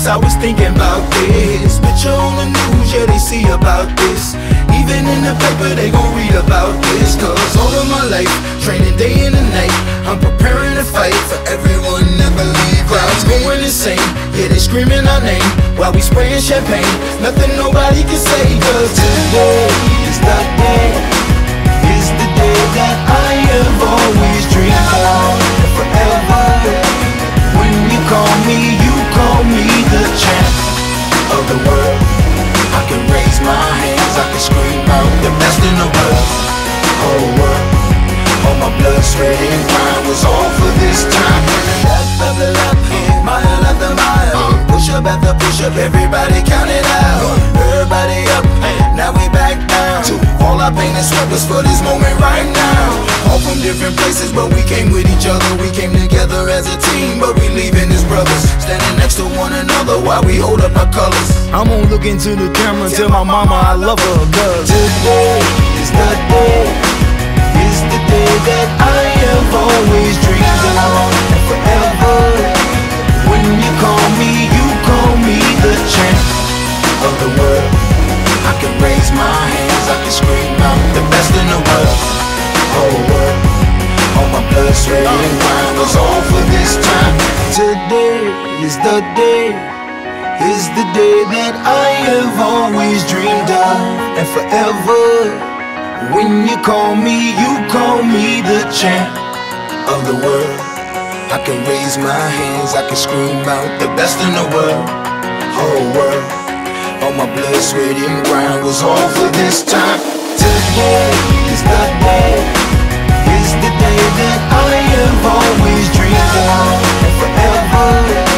I was thinking about this. Picture on the news, yeah, they see about this. Even in the paper, they gon' read about this. Cause all of my life, training day and night, I'm preparing to fight for everyone that believe. Crowds going insane, yeah, they screaming our name while we spraying champagne. Nothing nobody can say. Cause today is the day, is the day that I have always dreamed of. Forever, when you call me the champ of the world. I can raise my hands, I can scream out the best in the world. Whole world, all my blood, sweat and grind was all for this time. Lap after lap, mile after mile, push up after push up, everybody count it out. Everybody up, now we back down. All our pain and sweat was for this moment right now. All from different places, but we came with each other. We came together as a team, but we leaving as brothers. Standing next to one another while we hold up our colors. I'm gonna look into the camera and tell my mama I love her. Cause today is the day, is the day that I have always dreamed of. And forever, when you call me the champ of the world. I can raise my hands, I can scream out the best in the world. Whole world, all my blood, sweat and grind was all for this time. Today is the day, is the day that I have always dreamed of. And forever, when you call me the champ of the world. I can raise my hands, I can scream out the best in the world. Whole world, all my blood, sweat and grind was all for this time. Today is the day, is the day that I have always dreamed of. And forever,